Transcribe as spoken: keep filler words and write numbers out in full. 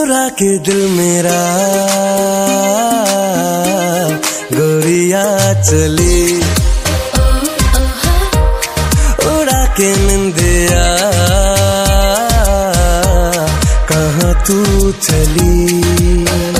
चुरा के दिल मेरा गोरिया चली, उड़ा के निंदिया कहाँ तू चली।